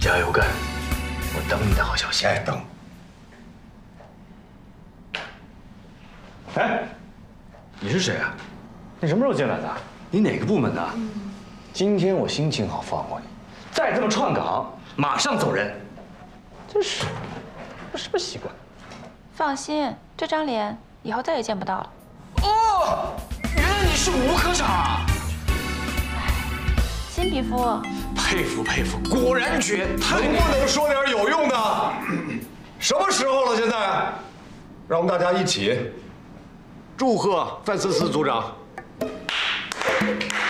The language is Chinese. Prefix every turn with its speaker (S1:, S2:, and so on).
S1: 加油干！我等你的好消息。
S2: 哎，等。
S1: 哎，你是谁啊？你什么时候进来的？你哪个部门的？今天我心情好，放过你。再这么串岗，马上走人。真是，这什么习惯？
S3: 放心，这张脸以后再也见不到了。
S1: 哦，原来你是吴科长啊！
S3: 新皮肤，
S1: 佩服佩服，果然绝！
S2: 能不能说点有用的？什么时候了？现在，让我们大家一起祝贺范思思组长。